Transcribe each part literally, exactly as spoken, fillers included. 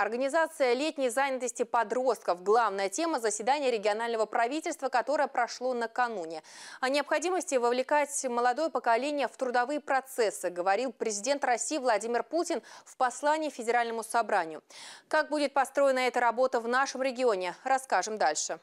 Организация летней занятости подростков – главная тема заседания регионального правительства, которое прошло накануне. О необходимости вовлекать молодое поколение в трудовые процессы говорил президент России Владимир Путин в послании Федеральному собранию. Как будет построена эта работа в нашем регионе, расскажем дальше.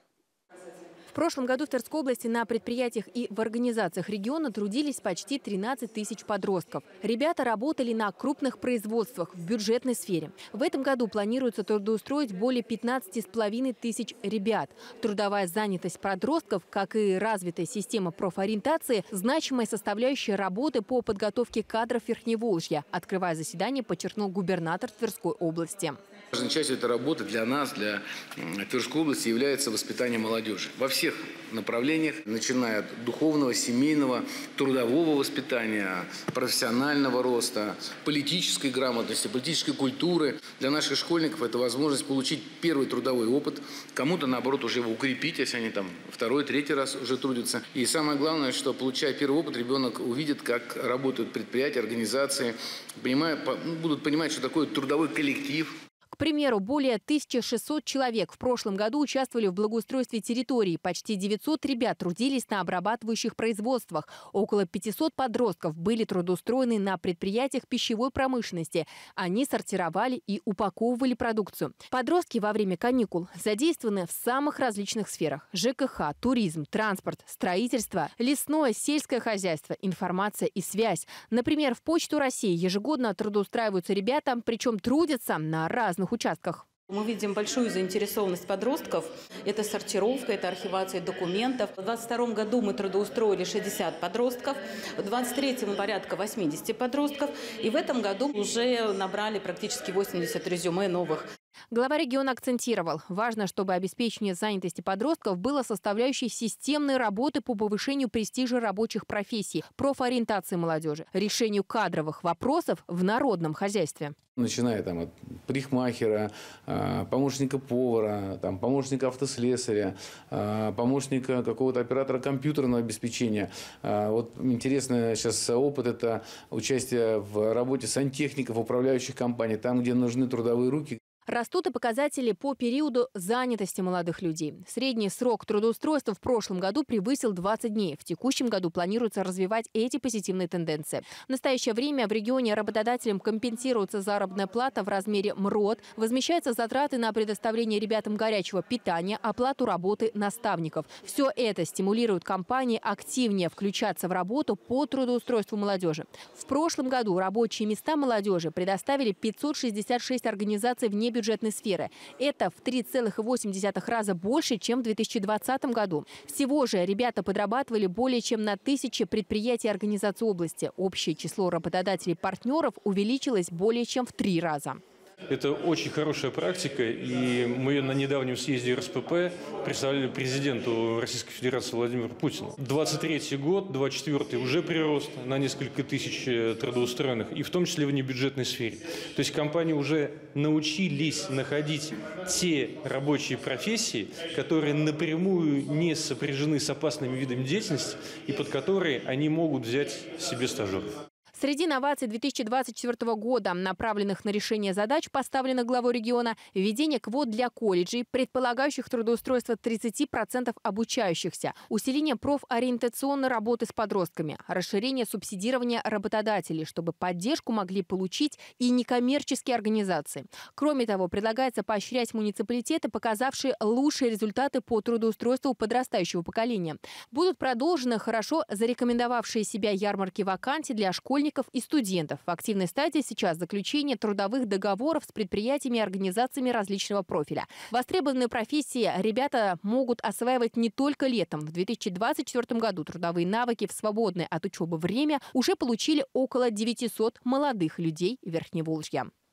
В прошлом году в Тверской области на предприятиях и в организациях региона трудились почти тринадцать тысяч подростков. Ребята работали на крупных производствах в бюджетной сфере. В этом году планируется трудоустроить более пятнадцати с половиной тысяч ребят. Трудовая занятость подростков, как и развитая система профориентации, значимая составляющая работы по подготовке кадров Верхневолжья. Открывая заседание, подчеркнул губернатор Тверской области. Важной частью этой работы для нас, для Тверской области, является воспитание молодежи. Во всех направлениях, начиная от духовного, семейного, трудового воспитания, профессионального роста, политической грамотности, политической культуры. Для наших школьников это возможность получить первый трудовой опыт, кому-то, наоборот, уже его укрепить, если они там второй, третий раз уже трудятся. И самое главное, что, получая первый опыт, ребенок увидит, как работают предприятия, организации, понимая, будут понимать, что такое трудовой коллектив. К примеру, более тысячи шестисот человек в прошлом году участвовали в благоустройстве территории. Почти девятьсот ребят трудились на обрабатывающих производствах. Около пятисот подростков были трудоустроены на предприятиях пищевой промышленности. Они сортировали и упаковывали продукцию. Подростки во время каникул задействованы в самых различных сферах: ЖКХ, туризм, транспорт, строительство, лесное, сельское хозяйство, информация и связь. Например, в Почту России ежегодно трудоустраиваются ребята, причем трудятся на разных участках. Мы видим большую заинтересованность подростков. Это сортировка, это архивация документов. В двадцать втором году мы трудоустроили шестьдесят подростков, в двадцать третьем порядка восьмидесяти подростков. И в этом году уже набрали практически восемьдесят резюме новых. Глава региона акцентировал: важно, чтобы обеспечение занятости подростков было составляющей системной работы по повышению престижа рабочих профессий, профориентации молодежи, решению кадровых вопросов в народном хозяйстве. Начиная там от парикмахера, помощника повара, там, помощника автослесаря, помощника какого-то оператора компьютерного обеспечения. Вот интересный сейчас опыт – это участие в работе сантехников, управляющих компаний, там, где нужны трудовые руки. Растут и показатели по периоду занятости молодых людей. Средний срок трудоустройства в прошлом году превысил двадцать дней. В текущем году планируется развивать эти позитивные тенденции. В настоящее время в регионе работодателям компенсируется заработная плата в размере МРОТ, возмещаются затраты на предоставление ребятам горячего питания, оплату работы наставников. Все это стимулирует компании активнее включаться в работу по трудоустройству молодежи. В прошлом году рабочие места молодежи предоставили пятьсот шестьдесят шесть организаций вне бюджетной сферы. Это в три целых восемь десятых раза больше, чем в две тысячи двадцатом году. Всего же ребята подрабатывали более чем на тысяче предприятий и организаций области. Общее число работодателей-партнеров увеличилось более чем в три раза. Это очень хорошая практика, и мы ее на недавнем съезде эр эс пэ пэ представляли президенту Российской Федерации Владимиру Путину. двадцать третий год, двадцать четвёртый уже прирост на несколько тысяч трудоустроенных, и в том числе в небюджетной сфере. То есть компании уже научились находить те рабочие профессии, которые напрямую не сопряжены с опасными видами деятельности, и под которые они могут взять себе стажеров. Среди новаций две тысячи двадцать четвёртого года, направленных на решение задач, поставленных главой региона, введение квот для колледжей, предполагающих трудоустройство тридцати процентов обучающихся, усиление профориентационной работы с подростками, расширение субсидирования работодателей, чтобы поддержку могли получить и некоммерческие организации. Кроме того, предлагается поощрять муниципалитеты, показавшие лучшие результаты по трудоустройству подрастающего поколения. Будут продолжены хорошо зарекомендовавшие себя ярмарки вакансий для школьников и студентов. В активной стадии сейчас заключение трудовых договоров с предприятиями и организациями различного профиля. Востребованные профессии ребята могут осваивать не только летом. В две тысячи двадцать четвёртом году трудовые навыки в свободное от учебы время уже получили около девятисот молодых людей Верхневолжья.